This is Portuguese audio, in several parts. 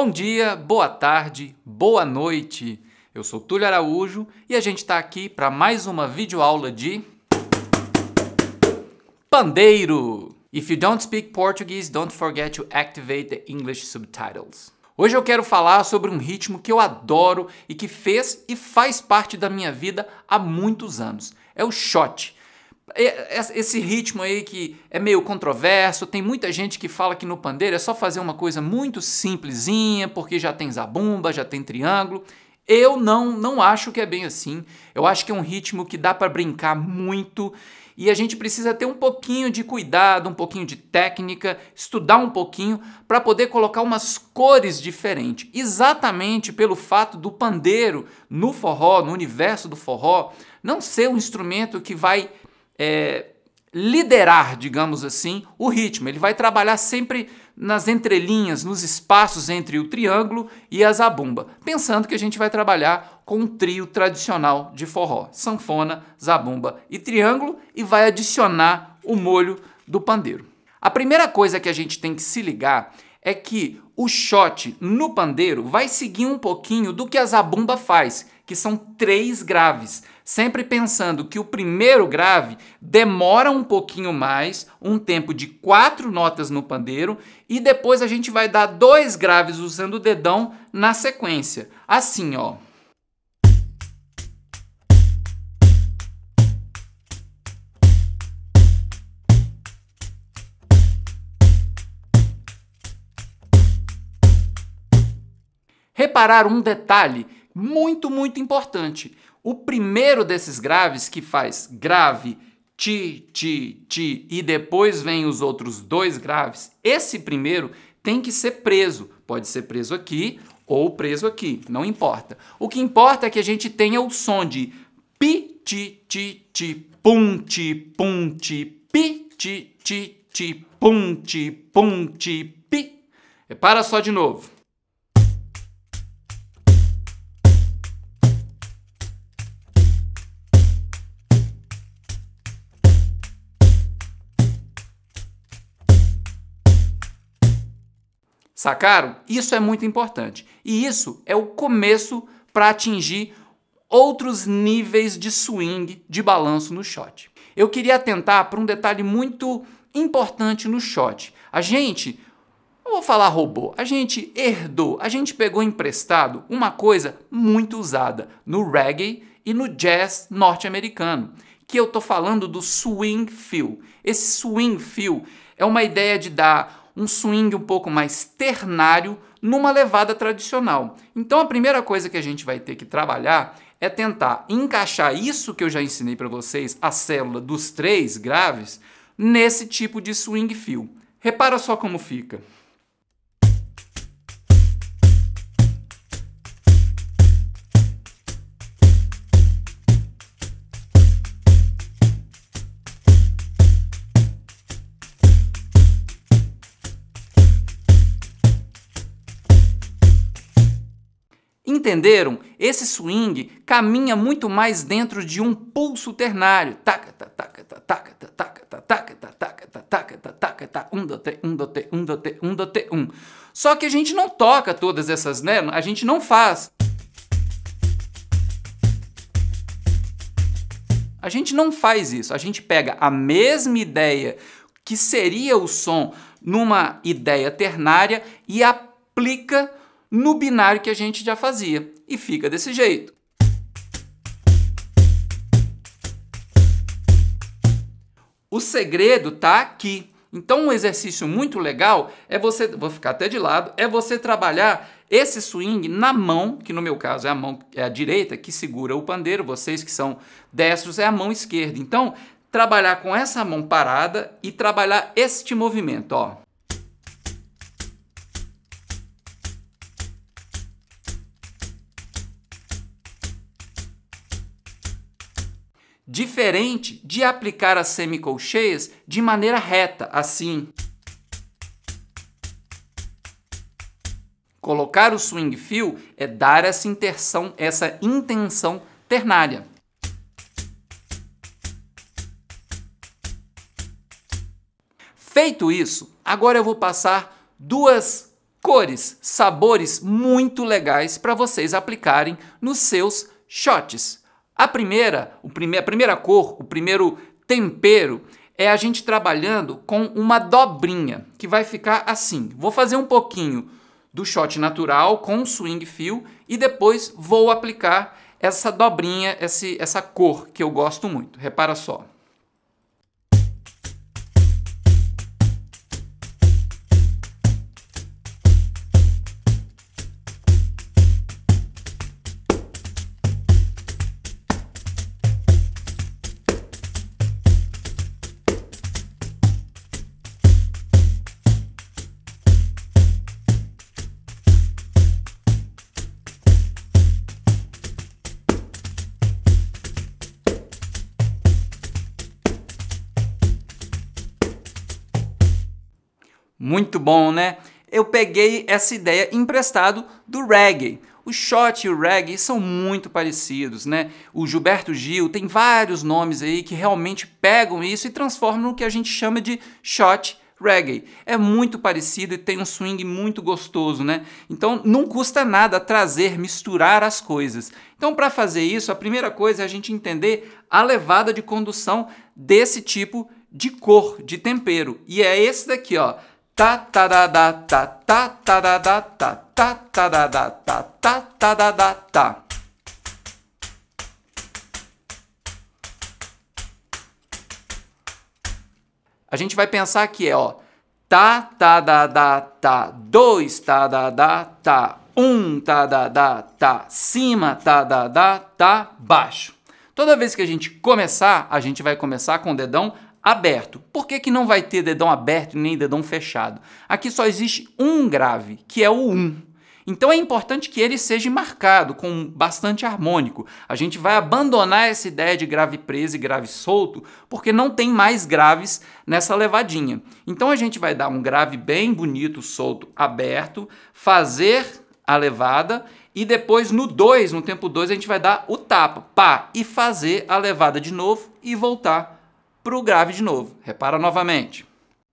Bom dia, boa tarde, boa noite. Eu sou Túlio Araújo e a gente está aqui para mais uma videoaula de pandeiro. If you don't speak Portuguese, don't forget to activate the English subtitles. Hoje eu quero falar sobre um ritmo que eu adoro e que fez e faz parte da minha vida há muitos anos. É o shot. Esse ritmo aí que é meio controverso, tem muita gente que fala que no pandeiro é só fazer uma coisa muito simplesinha, porque já tem zabumba, já tem triângulo. Eu não acho que é bem assim. Eu acho que é um ritmo que dá para brincar muito e a gente precisa ter um pouquinho de cuidado, um pouquinho de técnica, estudar um pouquinho para poder colocar umas cores diferentes. Exatamente pelo fato do pandeiro no forró, no universo do forró, não ser um instrumento que vai liderar, digamos assim, o ritmo. Ele vai trabalhar sempre nas entrelinhas, nos espaços entre o triângulo e a zabumba, pensando que a gente vai trabalhar com um trio tradicional de forró, sanfona, zabumba e triângulo, e vai adicionar o molho do pandeiro. A primeira coisa que a gente tem que se ligar é que o shot no pandeiro vai seguir um pouquinho do que a zabumba faz, que são 3 graves, sempre pensando que o primeiro grave demora um pouquinho mais, um tempo de 4 notas no pandeiro, e depois a gente vai dar 2 graves usando o dedão na sequência. Assim, ó. Reparar um detalhe muito importante. O primeiro desses graves, que faz grave, ti, ti, ti, e depois vem os outros 2 graves, esse primeiro tem que ser preso. Pode ser preso aqui ou preso aqui, não importa. O que importa é que a gente tenha o som de pi, ti, ti, ti, pum, ti, pi, ti, ti, ti, pum, ti, pi. Repara só de novo. Sacaram? Isso é muito importante. E isso é o começo para atingir outros níveis de swing, de balanço no shot. Eu queria atentar para um detalhe muito importante no shot. A gente, não vou falar roubou, a gente herdou, a gente pegou emprestado uma coisa muito usada no reggae e no jazz norte-americano, que eu estou falando do swing feel. Esse swing feel é uma ideia de dar um swing um pouco mais ternário numa levada tradicional. Então a primeira coisa que a gente vai ter que trabalhar é tentar encaixar isso que eu já ensinei para vocês, a célula dos 3 graves, nesse tipo de swing feel. Repara só como fica. Entenderam? Esse swing caminha muito mais dentro de um pulso ternário. Taca, taca, taca, taca, taca, taca, taca, taca, taca, taca, um dote, um dote, um dote, um dote, um. Só que a gente não toca todas essas, né? A gente não faz. A gente não faz isso. A gente pega a mesma ideia que seria o som numa ideia ternária e aplica no binário que a gente já fazia. E fica desse jeito. O segredo tá aqui. Então um exercício muito legal é você, vou ficar até de lado, é você trabalhar esse swing na mão, que no meu caso é a direita que segura o pandeiro, vocês que são destros é a mão esquerda. Então, trabalhar com essa mão parada e trabalhar este movimento, ó. Diferente de aplicar as semicolcheias de maneira reta, assim. Colocar o swing feel é dar essa intenção ternária. Feito isso, agora eu vou passar duas cores, sabores muito legais para vocês aplicarem nos seus shots. A primeira cor, o primeiro tempero é a gente trabalhando com uma dobrinha, que vai ficar assim. Vou fazer um pouquinho do shot natural com swing feel e depois vou aplicar essa dobrinha, essa cor que eu gosto muito. Repara só. Muito bom, né? Eu peguei essa ideia emprestado do reggae. O shot e o reggae são muito parecidos, né? O Gilberto Gil tem vários nomes aí que realmente pegam isso e transformam no que a gente chama de shot reggae. É muito parecido e tem um swing muito gostoso, né? Então não custa nada trazer, misturar as coisas. Então para fazer isso, a primeira coisa é a gente entender a levada de condução desse tipo de cor, de tempero. E é esse daqui, ó. Ta ta da da ta ta ta da da ta ta ta da da ta ta ta da da ta. A gente vai pensar que é, ó, ta ta da da ta, 2 ta da da ta, 1 ta da da ta, cima ta da da ta, baixo. Toda vez que a gente começar, a gente vai começar com o dedão aberto. Por que que não vai ter dedão aberto nem dedão fechado? Aqui só existe um grave, que é o 1. Então é importante que ele seja marcado com bastante harmônico. A gente vai abandonar essa ideia de grave preso e grave solto, porque não tem mais graves nessa levadinha. Então a gente vai dar um grave bem bonito, solto, aberto, fazer a levada e depois no 2, no tempo 2, a gente vai dar o tapa, pá, e fazer a levada de novo e voltar para o grave de novo. Repara novamente.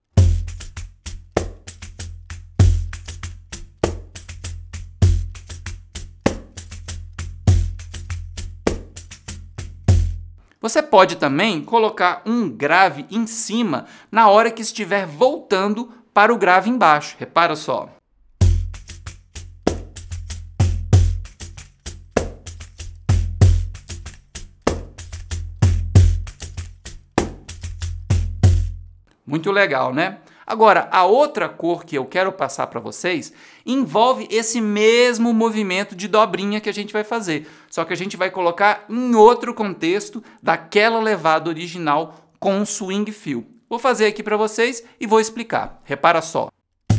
Você pode também colocar um grave em cima na hora que estiver voltando para o grave embaixo. Repara só. Muito legal, né? Agora, a outra cor que eu quero passar para vocês envolve esse mesmo movimento de dobrinha que a gente vai fazer, só que a gente vai colocar em outro contexto daquela levada original com swing feel. Vou fazer aqui para vocês e vou explicar. Repara só.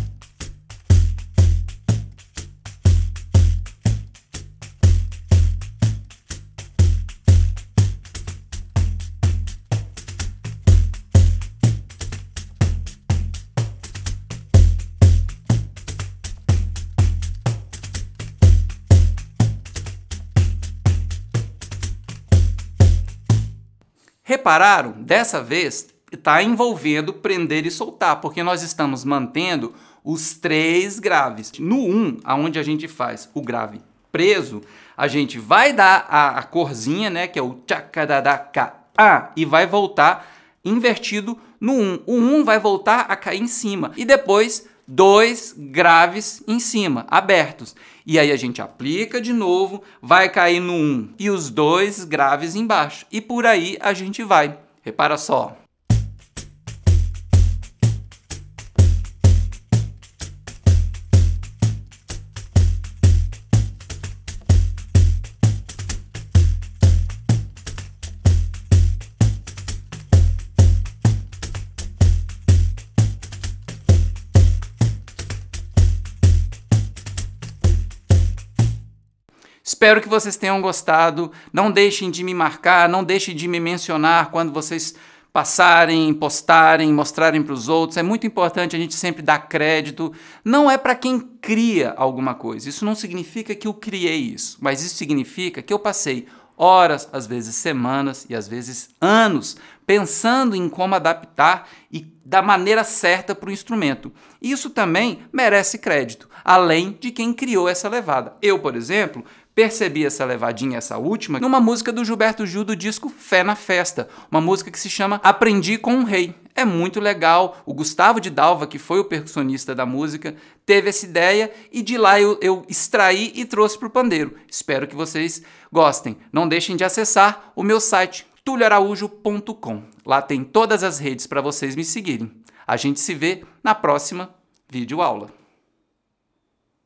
Repararam? Dessa vez está envolvendo prender e soltar, porque nós estamos mantendo os 3 graves. No 1, onde a gente faz o grave preso, a gente vai dar a corzinha, né, que é o tchakadadaka, e vai voltar invertido no 1. O 1 vai voltar a cair em cima e depois 2 graves em cima, abertos. E aí a gente aplica de novo, vai cair no 1 e os 2 graves embaixo. E por aí a gente vai. Repara só. Espero que vocês tenham gostado. Não deixem de me marcar, não deixem de me mencionar quando vocês passarem, postarem, mostrarem para os outros. É muito importante a gente sempre dar crédito. Não é para quem cria alguma coisa. Isso não significa que eu criei isso, mas isso significa que eu passei horas, às vezes semanas e às vezes anos, pensando em como adaptar e da maneira certa para o instrumento. Isso também merece crédito, além de quem criou essa levada. Eu, por exemplo, percebi essa levadinha, essa última, numa música do Gilberto Gil do disco Fé na Festa, uma música que se chama Aprendi com um Rei. É muito legal, o Gustavo de Dalva, que foi o percussionista da música, teve essa ideia e de lá eu extraí e trouxe para o pandeiro. Espero que vocês gostem. Não deixem de acessar o meu site, tulioaraújo.com. Lá tem todas as redes para vocês me seguirem. A gente se vê na próxima videoaula.